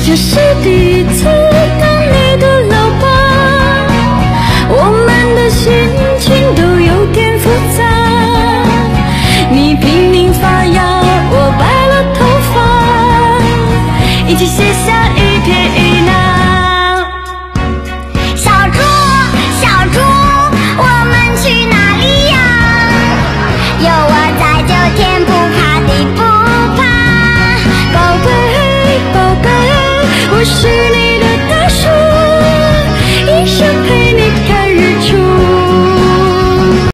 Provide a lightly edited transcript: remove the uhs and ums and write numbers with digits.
这是第一次当你的老爸，我们的心情都有点复杂。你拼命发芽，我白了头发，一起写下一撇一捺。 小猪，小猪，我们去哪里呀？有我在，就天不怕地不怕。 宝贝，宝贝，我是你